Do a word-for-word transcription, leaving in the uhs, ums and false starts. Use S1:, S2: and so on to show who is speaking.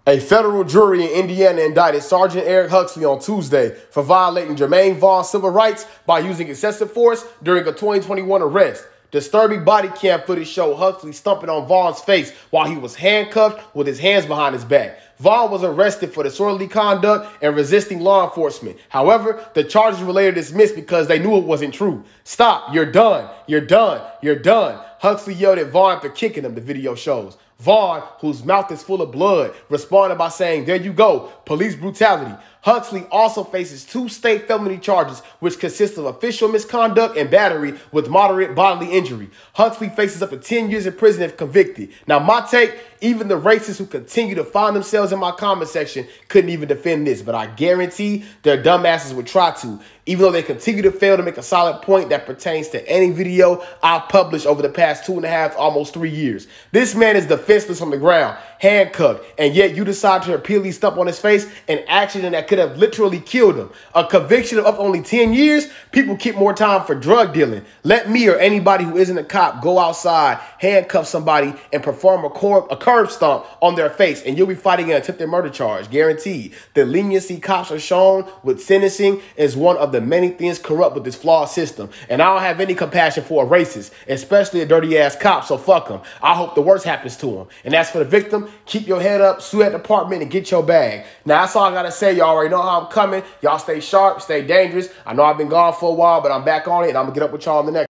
S1: A federal jury in Indiana indicted Sergeant Eric Huxley on Tuesday for violating Jermaine Vaughn's civil rights by using excessive force during a twenty twenty-one arrest. Disturbing body cam footage showed Huxley stomping on Vaughn's face while he was handcuffed with his hands behind his back. Vaughn was arrested for disorderly conduct and resisting law enforcement. However, the charges were later dismissed because they knew it wasn't true. "Stop, you're done, you're done, you're done," Huxley yelled at Vaughn after kicking him, the video shows. Vaughn, whose mouth is full of blood, responded by saying, "There you go, police brutality." Huxley also faces two state felony charges, which consist of official misconduct and battery with moderate bodily injury. Huxley faces up to ten years in prison if convicted. Now, my take, even the racists who continue to find themselves in my comment section couldn't even defend this, but I guarantee their dumbasses would try to, even though they continue to fail to make a solid point that pertains to any video I've published over the past two and a half, almost three years. This man is defenseless on the ground, handcuffed, and yet you decide to repeatedly stomp on his face, an action that could have literally killed him. A conviction of up to only ten years, people keep more time for drug dealing. Let me or anybody who isn't a cop go outside, handcuff somebody, and perform a, cor a curb stomp on their face, and you'll be fighting an attempted murder charge, guaranteed. The leniency cops are shown with sentencing is one of the many things corrupt with this flawed system, and I don't have any compassion for a racist, especially a dirty-ass cop, so fuck him. I hope the worst happens to him. And as for the victim, keep your head up, sue at the department, and get your bag. Now, that's all I gotta say. Y'all already know how I'm coming. Y'all stay sharp, stay dangerous. I know I've been gone for a while, but I'm back on it, and I'm gonna get up with y'all in the next